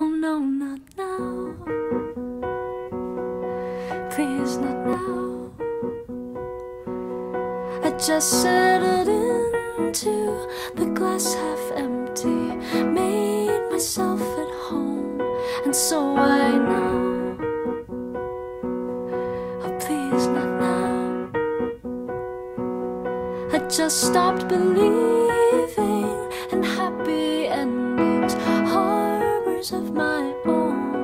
Oh no, not now. Please, not now. I just settled into the glass half empty, made myself at home, and so I know. Oh please, not now. I just stopped believing in happy endings, harbors of my own.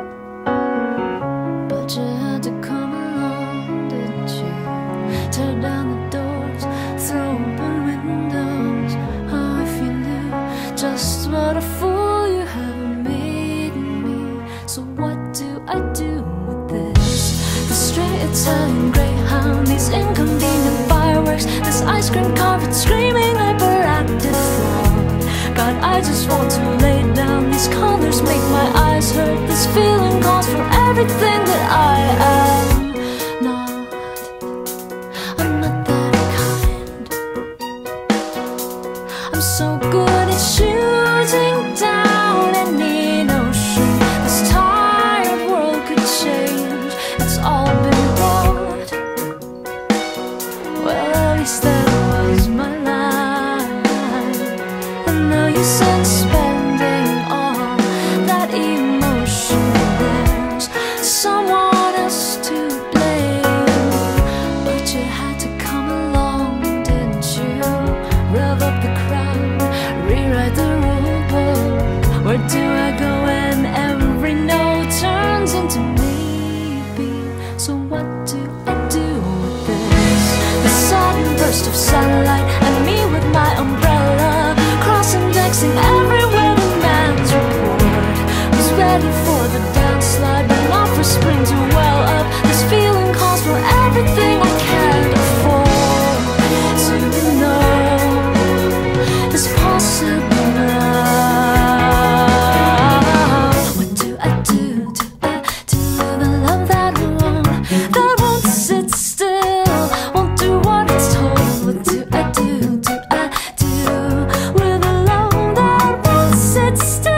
But you had to come along, didn't you? Tear down the doors, throw open windows. Oh, if you knew just what a fool you have made me. So what do I do with this? The stray Italian greyhound, these inconvenient fireworks, this ice cream carpet screaming hyperactive thought. God, I just want to lay down. These colors make my eyes hurt. This feeling calls for everything that I am not. I'm not that kind. I'm so good at shooting down any notion this tired world could change. It's all been bought. Well, at least that was my life. And now you send spending all that emotion. There's someone else to blame. But you had to come along, didn't you? Rev up the crowd, rewrite the rule book. Where do I go when every no turns into maybe? So what do I do with this? The sudden burst of sunlight and me with my umbrella, cross-indexing every wedding man's report. Was ready for the downslide, but not for spring to well up. This feeling calls for everything I can't afford. So you know it's possible now. What do I do? Do I do the love that won't sit still, won't do what it's told? What do I do? Do I do with a love that won't sit still?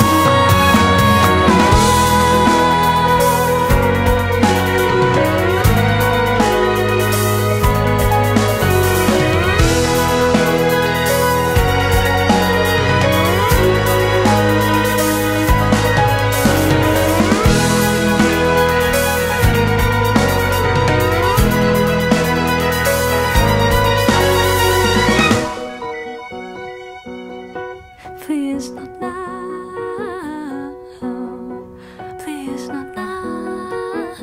Please, not now. Please, not now.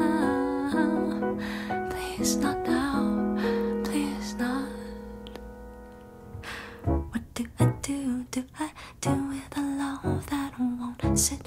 Please, not now. Please, not. What do I do? Do I do with a love that won't sit